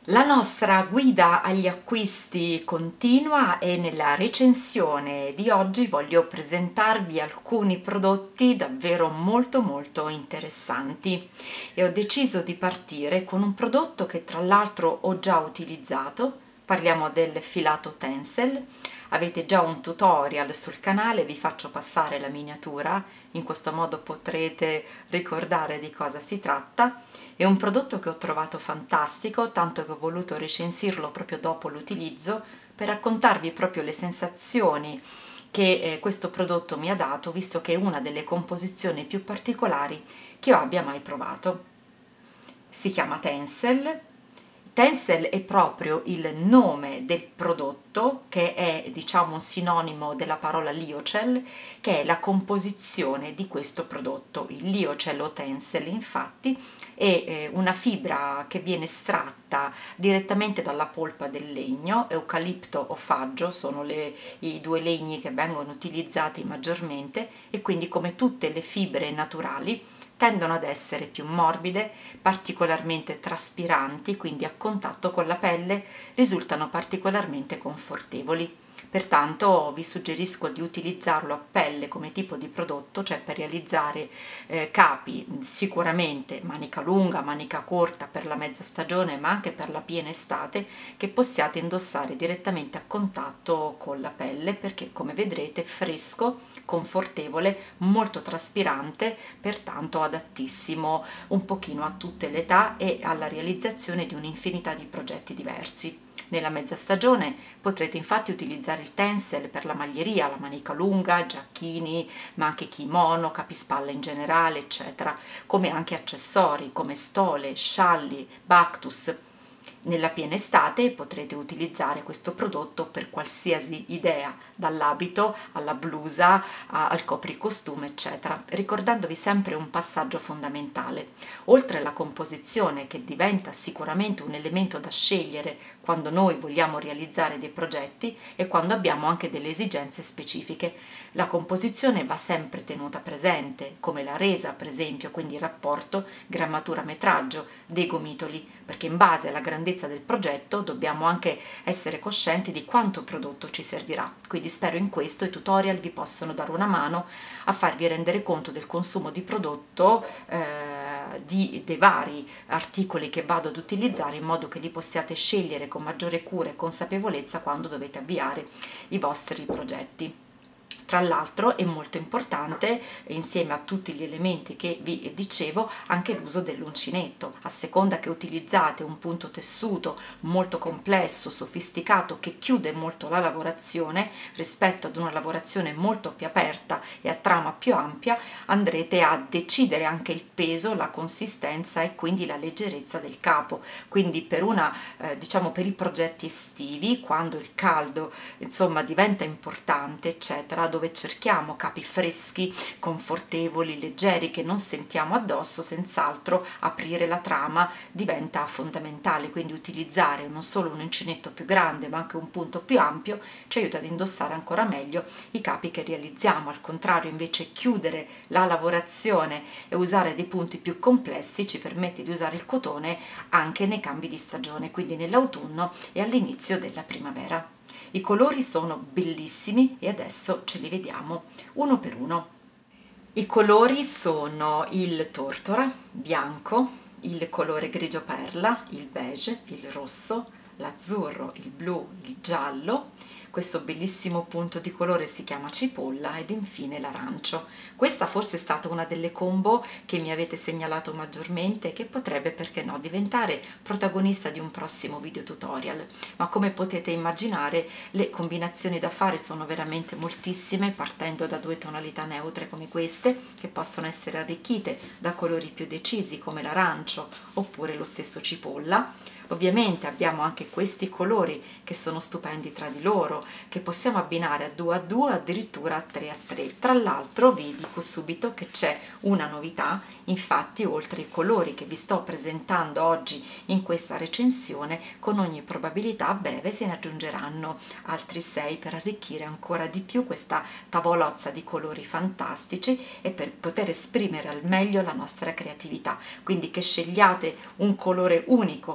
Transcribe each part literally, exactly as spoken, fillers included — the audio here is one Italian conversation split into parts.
La nostra guida agli acquisti continua e nella recensione di oggi voglio presentarvi alcuni prodotti davvero molto molto interessanti e ho deciso di partire con un prodotto che tra l'altro ho già utilizzato. Parliamo del filato Tencel. Avete già un tutorial sul canale, vi faccio passare la miniatura, in questo modo potrete ricordare di cosa si tratta. È un prodotto che ho trovato fantastico, tanto che ho voluto recensirlo proprio dopo l'utilizzo per raccontarvi proprio le sensazioni che eh, questo prodotto mi ha dato, visto che è una delle composizioni più particolari che io abbia mai provato. Si chiama Tencel. Tencel è proprio il nome del prodotto, che è diciamo un sinonimo della parola Lyocell, che è la composizione di questo prodotto. Il Lyocell o Tencel infatti è eh, una fibra che viene estratta direttamente dalla polpa del legno. Eucalipto o faggio sono le, i due legni che vengono utilizzati maggiormente, e quindi come tutte le fibre naturali tendono ad essere più morbide, particolarmente traspiranti, quindi a contatto con la pelle risultano particolarmente confortevoli. Pertanto vi suggerisco di utilizzarlo a pelle come tipo di prodotto, cioè per realizzare eh, capi sicuramente manica lunga, manica corta per la mezza stagione, ma anche per la piena estate, che possiate indossare direttamente a contatto con la pelle, perché come vedrete è fresco, confortevole, molto traspirante, pertanto adattissimo un pochino a tutte le età e alla realizzazione di un'infinità di progetti diversi. Nella mezza stagione potrete infatti utilizzare il Tencel per la maglieria, la manica lunga, giacchini, ma anche kimono, capispalla in generale, eccetera, come anche accessori come stole, scialli, Bactus. Nella piena estate potrete utilizzare questo prodotto per qualsiasi idea, dall'abito alla blusa al copricostume, eccetera, ricordandovi sempre un passaggio fondamentale. Oltre alla composizione, che diventa sicuramente un elemento da scegliere quando noi vogliamo realizzare dei progetti e quando abbiamo anche delle esigenze specifiche, la composizione va sempre tenuta presente, come la resa per esempio, quindi il rapporto grammatura-metraggio dei gomitoli, perché in base alla grandezza del progetto dobbiamo anche essere coscienti di quanto prodotto ci servirà. Quindi spero in questo i tutorial vi possano dare una mano a farvi rendere conto del consumo di prodotto, eh, di, dei vari articoli che vado ad utilizzare, in modo che li possiate scegliere con maggiore cura e consapevolezza quando dovete avviare i vostri progetti. Tra l'altro è molto importante, insieme a tutti gli elementi che vi dicevo, anche l'uso dell'uncinetto. A seconda che utilizzate un punto tessuto molto complesso, sofisticato, che chiude molto la lavorazione rispetto ad una lavorazione molto più aperta e a trama più ampia, andrete a decidere anche il peso, la consistenza e quindi la leggerezza del capo. Quindi per una eh, diciamo per i progetti estivi, quando il caldo insomma diventa importante, eccetera, dove cerchiamo capi freschi, confortevoli, leggeri, che non sentiamo addosso, senz'altro aprire la trama diventa fondamentale. Quindi utilizzare non solo un uncinetto più grande ma anche un punto più ampio ci aiuta ad indossare ancora meglio i capi che realizziamo. Al contrario, invece, chiudere la lavorazione e usare dei punti più complessi ci permette di usare il cotone anche nei cambi di stagione, quindi nell'autunno e all'inizio della primavera. I colori sono bellissimi e adesso ce li vediamo uno per uno. I colori sono il tortora, bianco, il colore grigio perla, il beige, il rosso, l'azzurro, il blu, il giallo. Questo bellissimo punto di colore si chiama cipolla ed infine l'arancio. Questa forse è stata una delle combo che mi avete segnalato maggiormente e che potrebbe, perché no, diventare protagonista di un prossimo video tutorial. Ma come potete immaginare, le combinazioni da fare sono veramente moltissime, partendo da due tonalità neutre come queste, che possono essere arricchite da colori più decisi come l'arancio oppure lo stesso cipolla. Ovviamente abbiamo anche questi colori che sono stupendi tra di loro, che possiamo abbinare a due a due, addirittura a tre a tre. Tra l'altro vi dico subito che c'è una novità, infatti oltre ai colori che vi sto presentando oggi in questa recensione, con ogni probabilità a breve se ne aggiungeranno altri sei per arricchire ancora di più questa tavolozza di colori fantastici e per poter esprimere al meglio la nostra creatività. Quindi che scegliate un colore unico o che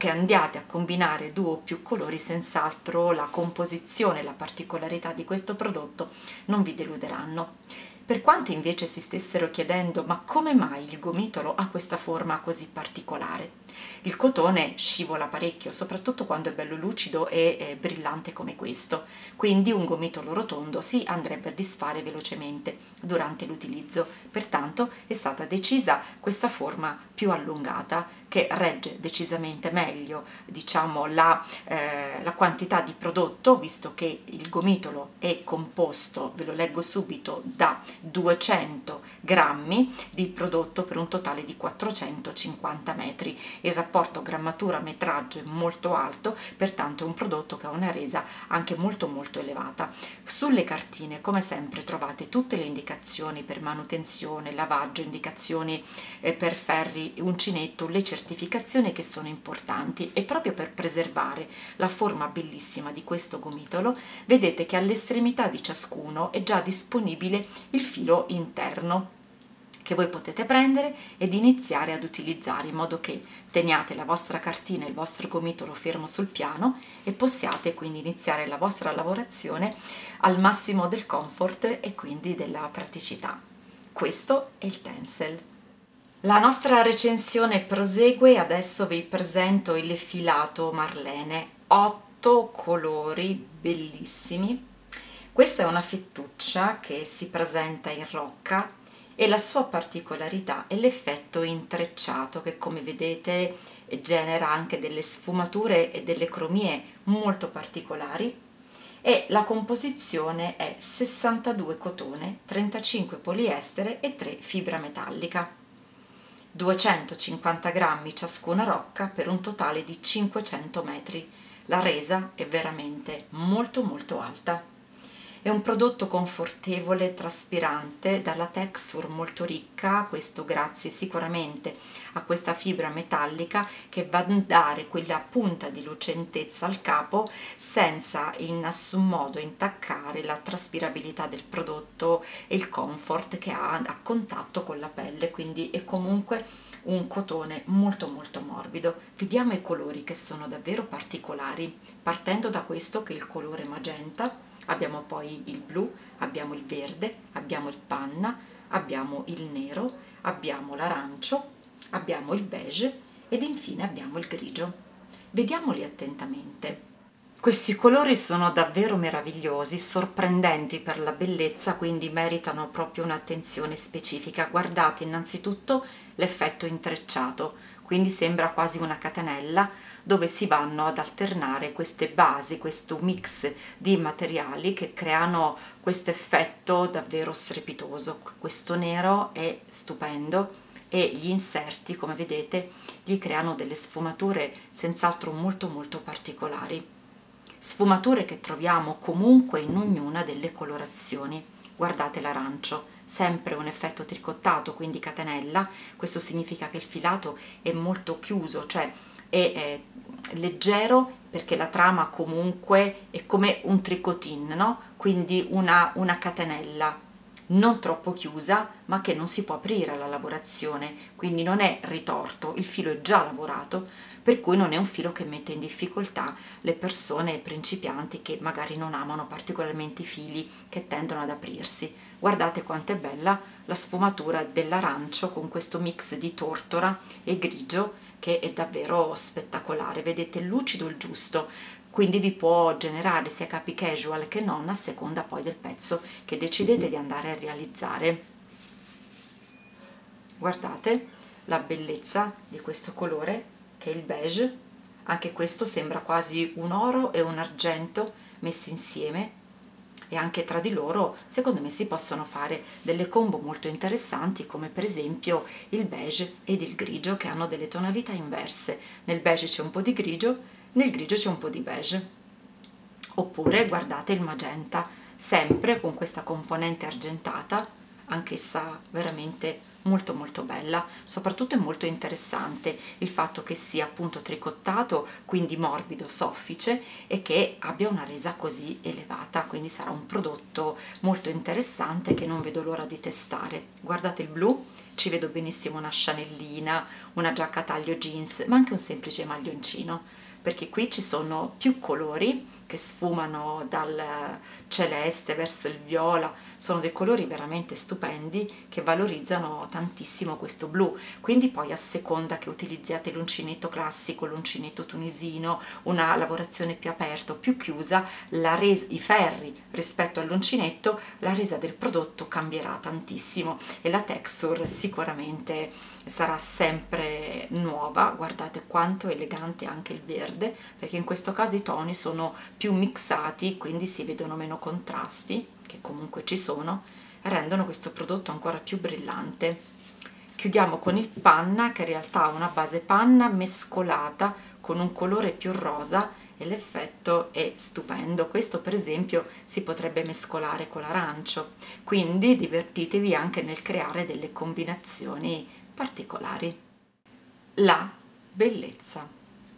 che andiate a combinare due o più colori, senz'altro la composizione e la particolarità di questo prodotto non vi deluderanno. Per quanti invece si stessero chiedendo ma come mai il gomitolo ha questa forma così particolare? Il cotone scivola parecchio, soprattutto quando è bello lucido e eh, brillante come questo, quindi un gomitolo rotondo si andrebbe a disfare velocemente durante l'utilizzo, pertanto è stata decisa questa forma più allungata che regge decisamente meglio, diciamo, la, eh, la quantità di prodotto, visto che il gomitolo è composto, ve lo leggo subito, da duecento grammi di prodotto per un totale di quattrocentocinquanta metri. Il rapporto grammatura-metraggio è molto alto, pertanto è un prodotto che ha una resa anche molto molto elevata. Sulle cartine, come sempre, trovate tutte le indicazioni per manutenzione, lavaggio, indicazioni eh, per ferri, uncinetto, le certificazioni che sono importanti, e proprio per preservare la forma bellissima di questo gomitolo vedete che all'estremità di ciascuno è già disponibile il filo interno che voi potete prendere ed iniziare ad utilizzare, in modo che teniate la vostra cartina e il vostro gomitolo fermo sul piano e possiate quindi iniziare la vostra lavorazione al massimo del comfort e quindi della praticità. Questo è il Tencel. La nostra recensione prosegue, adesso vi presento il filato Marlene, otto colori bellissimi. Questa è una fettuccia che si presenta in rocca e la sua particolarità è l'effetto intrecciato che, come vedete, genera anche delle sfumature e delle cromie molto particolari, e la composizione è sessantadue cotone, trentacinque poliestere e tre fibra metallica. duecentocinquanta grammi ciascuna rocca per un totale di cinquecento metri. La resa è veramente molto molto alta. È un prodotto confortevole, traspirante, dalla texture molto ricca, questo grazie sicuramente a questa fibra metallica che va a dare quella punta di lucentezza al capo senza in nessun modo intaccare la traspirabilità del prodotto e il comfort che ha a contatto con la pelle, quindi è comunque un cotone molto molto morbido. Vediamo i colori che sono davvero particolari, partendo da questo che è il colore magenta. Abbiamo poi il blu, abbiamo il verde, abbiamo il panna, abbiamo il nero, abbiamo l'arancio, abbiamo il beige ed infine abbiamo il grigio. Vediamoli attentamente. Questi colori sono davvero meravigliosi, sorprendenti per la bellezza, quindi meritano proprio un'attenzione specifica. Guardate innanzitutto l'effetto intrecciato, quindi sembra quasi una catenella dove si vanno ad alternare queste basi, questo mix di materiali che creano questo effetto davvero strepitoso. Questo nero è stupendo e gli inserti, come vedete, gli creano delle sfumature senz'altro molto molto particolari. Sfumature che troviamo comunque in ognuna delle colorazioni. Guardate l'arancio, sempre un effetto tricottato, quindi catenella. Questo significa che il filato è molto chiuso, cioè è, è leggero, perché la trama comunque è come un tricotin, no? Quindi una, una catenella non troppo chiusa, ma che non si può aprire alla lavorazione, quindi non è ritorto, il filo è già lavorato, per cui non è un filo che mette in difficoltà le persone principianti che magari non amano particolarmente i fili che tendono ad aprirsi. Guardate quanto è bella la sfumatura dell'arancio con questo mix di tortora e grigio, che è davvero spettacolare. Vedete, il lucido il giusto, quindi vi può generare sia capi casual che non, a seconda poi del pezzo che decidete di andare a realizzare. Guardate la bellezza di questo colore che è il beige, anche questo sembra quasi un oro e un argento messi insieme, e anche tra di loro secondo me si possono fare delle combo molto interessanti, come per esempio il beige ed il grigio, che hanno delle tonalità inverse. Nel beige c'è un po' di grigio, nel grigio c'è un po' di beige. Oppure guardate il magenta, sempre con questa componente argentata, anch'essa veramente molto molto bella. Soprattutto è molto interessante il fatto che sia appunto tricottato, quindi morbido, soffice, e che abbia una resa così elevata, quindi sarà un prodotto molto interessante che non vedo l'ora di testare. Guardate il blu, ci vedo benissimo una chanellina, una giacca a taglio jeans, ma anche un semplice maglioncino, perché qui ci sono più colori che sfumano dal celeste verso il viola, sono dei colori veramente stupendi che valorizzano tantissimo questo blu. Quindi poi, a seconda che utilizziate l'uncinetto classico, l'uncinetto tunisino, una lavorazione più aperta o più chiusa, la resa, i ferri rispetto all'uncinetto, la resa del prodotto cambierà tantissimo e la texture sicuramente sarà sempre nuova. Guardate quanto è elegante anche il verde, perché in questo caso i toni sono più mixati, quindi si vedono meno contrasti, che comunque ci sono, e rendono questo prodotto ancora più brillante. Chiudiamo con il panna, che in realtà ha una base panna mescolata con un colore più rosa e l'effetto è stupendo. Questo per esempio si potrebbe mescolare con l'arancio, quindi divertitevi anche nel creare delle combinazioni particolari. La bellezza.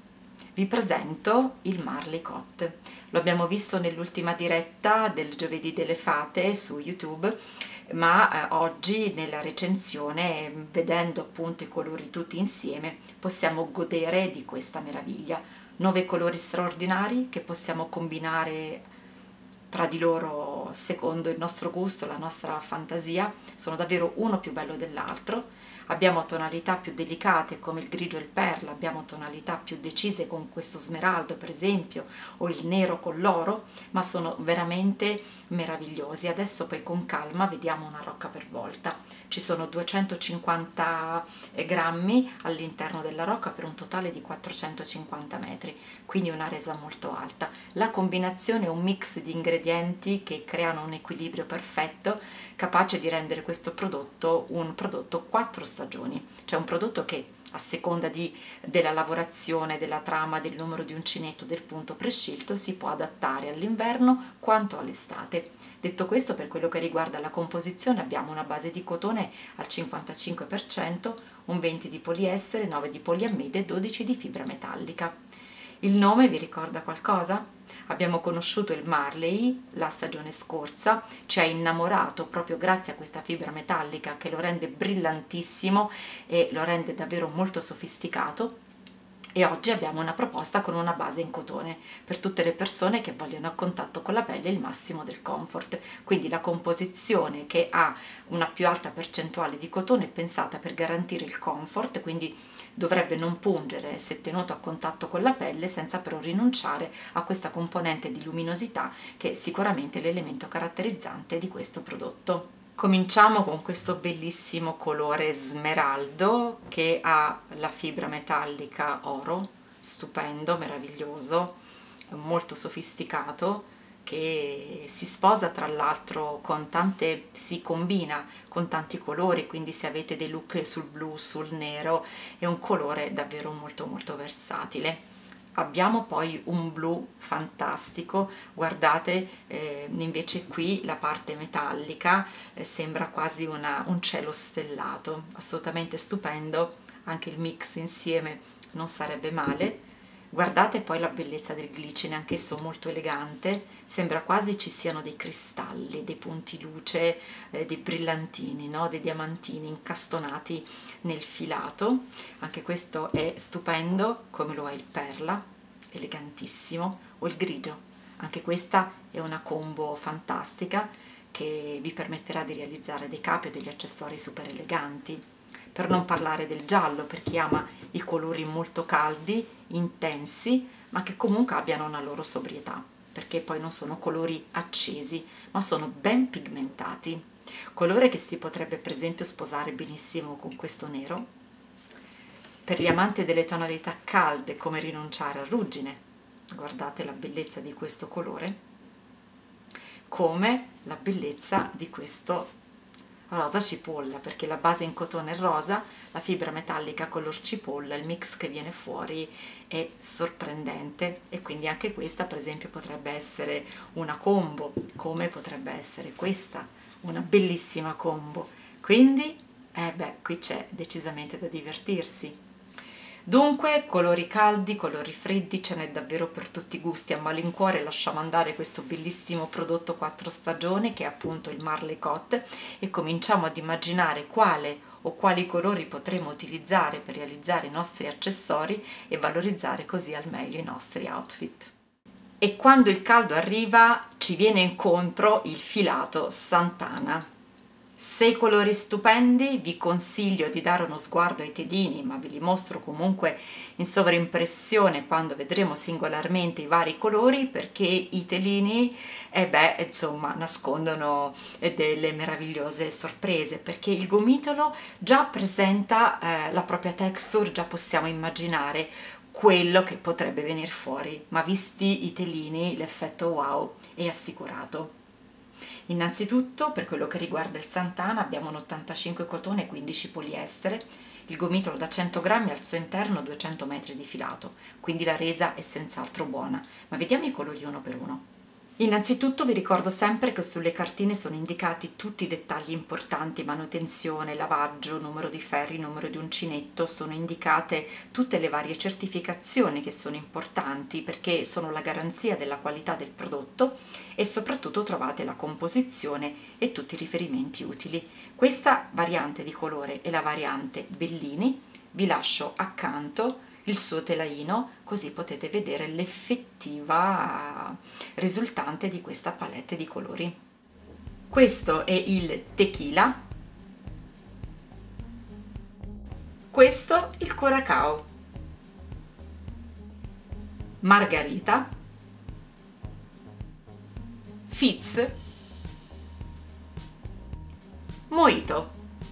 Vi presento il Marley Cut. Lo abbiamo visto nell'ultima diretta del giovedì delle fate su YouTube, ma eh, oggi nella recensione, vedendo appunto i colori tutti insieme, possiamo godere di questa meraviglia. Nove colori straordinari che possiamo combinare tra di loro secondo il nostro gusto, la nostra fantasia, sono davvero uno più bello dell'altro. Abbiamo tonalità più delicate come il grigio e il perla, abbiamo tonalità più decise con questo smeraldo per esempio, o il nero con l'oro, ma sono veramente meravigliosi. Adesso poi con calma vediamo una rocca per volta. Ci sono duecentocinquanta grammi all'interno della rocca per un totale di quattrocentocinquanta metri, quindi una resa molto alta. La combinazione è un mix di ingredienti che creano un equilibrio perfetto, capace di rendere questo prodotto un prodotto quattro stagioni, cioè un prodotto che a seconda di, della lavorazione, della trama, del numero di uncinetto, del punto prescelto, si può adattare all'inverno quanto all'estate. Detto questo, per quello che riguarda la composizione, abbiamo una base di cotone al cinquantacinque per cento, un venti per cento di poliestere, nove per cento di poliammide e dodici per cento di fibra metallica. Il nome vi ricorda qualcosa? Abbiamo conosciuto il Marley la stagione scorsa, ci ha innamorato proprio grazie a questa fibra metallica che lo rende brillantissimo e lo rende davvero molto sofisticato. E oggi abbiamo una proposta con una base in cotone per tutte le persone che vogliono a contatto con la pelle il massimo del comfort. Quindi la composizione, che ha una più alta percentuale di cotone, è pensata per garantire il comfort, quindi dovrebbe non pungere se tenuto a contatto con la pelle, senza però rinunciare a questa componente di luminosità che è sicuramente l'elemento caratterizzante di questo prodotto. Cominciamo con questo bellissimo colore smeraldo che ha la fibra metallica oro, stupendo, meraviglioso, molto sofisticato, che si sposa tra l'altro con tante, si combina con tanti colori, quindi se avete dei look sul blu, sul nero, è un colore davvero molto molto versatile. Abbiamo poi un blu fantastico, guardate, eh, invece qui la parte metallica eh, sembra quasi una, un cielo stellato, assolutamente stupendo, anche il mix insieme non sarebbe male. Guardate poi la bellezza del glicine, anch'esso molto elegante, sembra quasi ci siano dei cristalli, dei punti luce, eh, dei brillantini, no? Dei diamantini incastonati nel filato. Anche questo è stupendo, come lo è il perla, elegantissimo, o il grigio. Anche questa è una combo fantastica che vi permetterà di realizzare dei capi e degli accessori super eleganti. Per non parlare del giallo, per chi ama i colori molto caldi, intensi, ma che comunque abbiano una loro sobrietà, perché poi non sono colori accesi, ma sono ben pigmentati. Colore che si potrebbe per esempio sposare benissimo con questo nero. Per gli amanti delle tonalità calde, come rinunciare al ruggine, guardate la bellezza di questo colore, come la bellezza di questo rosa cipolla, perché la base in cotone è rosa, la fibra metallica color cipolla, il mix che viene fuori è sorprendente, e quindi anche questa per esempio potrebbe essere una combo, come potrebbe essere questa una bellissima combo. Quindi eh beh, qui c'è decisamente da divertirsi. Dunque, colori caldi, colori freddi, ce n'è davvero per tutti i gusti. A malincuore lasciamo andare questo bellissimo prodotto quattro stagioni che è appunto il Marley Cut, e cominciamo ad immaginare quale o quali colori potremo utilizzare per realizzare i nostri accessori e valorizzare così al meglio i nostri outfit. E quando il caldo arriva ci viene incontro il filato Santana. Sei colori stupendi, vi consiglio di dare uno sguardo ai telini, ma ve li mostro comunque in sovraimpressione quando vedremo singolarmente i vari colori, perché i telini, eh beh, insomma, nascondono delle meravigliose sorprese, perché il gomitolo già presenta eh, la propria texture, già possiamo immaginare quello che potrebbe venire fuori, ma visti i telini l'effetto wow è assicurato. Innanzitutto, per quello che riguarda il Santana, abbiamo un ottantacinque cotone e quindici poliestere, il gomitolo da cento grammi al suo interno duecento metri di filato, quindi la resa è senz'altro buona, ma vediamo i colori uno per uno. Innanzitutto vi ricordo sempre che sulle cartine sono indicati tutti i dettagli importanti: manutenzione, lavaggio, numero di ferri, numero di uncinetto, sono indicate tutte le varie certificazioni che sono importanti perché sono la garanzia della qualità del prodotto, e soprattutto trovate la composizione e tutti i riferimenti utili. Questa variante di colore è la variante Bellini, vi lascio accanto il suo telaino così potete vedere l'effettiva risultante di questa palette di colori. Questo è il Tequila, questo il Curacao, Margarita, Fizz, Mojito.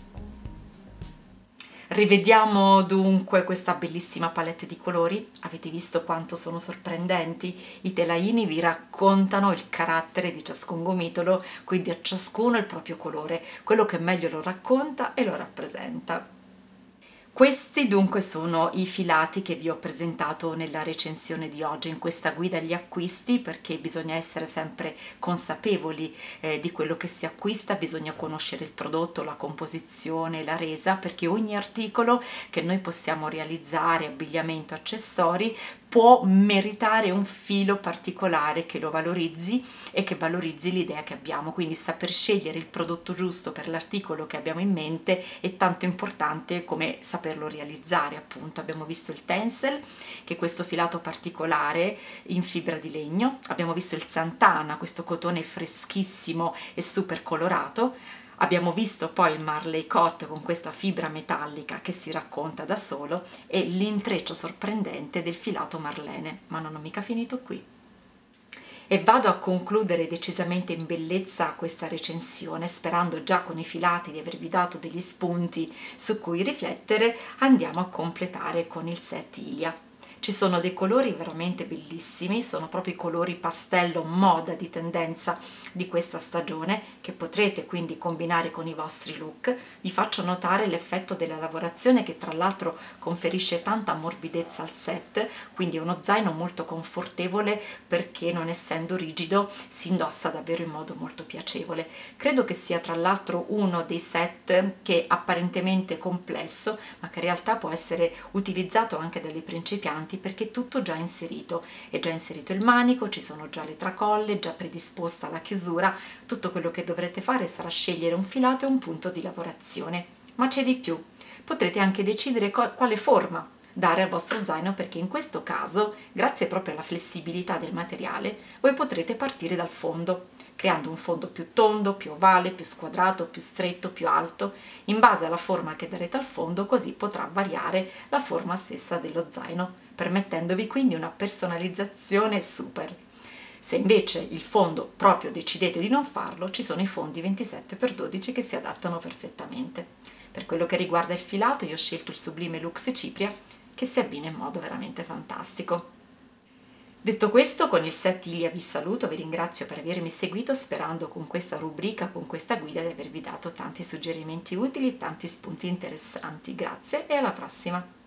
Rivediamo dunque questa bellissima palette di colori. Avete visto quanto sono sorprendenti? I telaini vi raccontano il carattere di ciascun gomitolo, quindi a ciascuno il proprio colore, quello che meglio lo racconta e lo rappresenta. Questi dunque sono i filati che vi ho presentato nella recensione di oggi, in questa guida agli acquisti, perché bisogna essere sempre consapevoli eh, di quello che si acquista, bisogna conoscere il prodotto, la composizione, la resa, perché ogni articolo che noi possiamo realizzare, abbigliamento, accessori, può meritare un filo particolare che lo valorizzi e che valorizzi l'idea che abbiamo, quindi saper scegliere il prodotto giusto per l'articolo che abbiamo in mente è tanto importante come saperlo realizzare. Appunto, abbiamo visto il tencel, che è questo filato particolare in fibra di legno, abbiamo visto il Santana, questo cotone freschissimo e super colorato. Abbiamo visto poi il Marley Cot con questa fibra metallica che si racconta da solo e l'intreccio sorprendente del filato Marlene, ma non ho mica finito qui. E vado a concludere decisamente in bellezza questa recensione, sperando già con i filati di avervi dato degli spunti su cui riflettere. Andiamo a completare con il set Ilia. Ci sono dei colori veramente bellissimi, sono proprio i colori pastello moda di tendenza di questa stagione che potrete quindi combinare con i vostri look. Vi faccio notare l'effetto della lavorazione che tra l'altro conferisce tanta morbidezza al set, quindi è uno zaino molto confortevole perché non essendo rigido si indossa davvero in modo molto piacevole. Credo che sia tra l'altro uno dei set che apparentemente complesso ma che in realtà può essere utilizzato anche dai principianti perché è tutto già inserito, è già inserito il manico, ci sono già le tracolle, già predisposta la chiusura. Tutto quello che dovrete fare sarà scegliere un filato e un punto di lavorazione, ma c'è di più, potrete anche decidere quale forma dare al vostro zaino, perché in questo caso, grazie proprio alla flessibilità del materiale, voi potrete partire dal fondo, creando un fondo più tondo, più ovale, più squadrato, più stretto, più alto, in base alla forma che darete al fondo, così potrà variare la forma stessa dello zaino, permettendovi quindi una personalizzazione super. Se invece il fondo proprio decidete di non farlo, ci sono i fondi ventisette per dodici che si adattano perfettamente. Per quello che riguarda il filato, io ho scelto il Sublime Luxe Cipria, che si abbina in modo veramente fantastico. Detto questo, con il set Ilia vi saluto, vi ringrazio per avermi seguito, sperando con questa rubrica, con questa guida, di avervi dato tanti suggerimenti utili, tanti spunti interessanti. Grazie e alla prossima!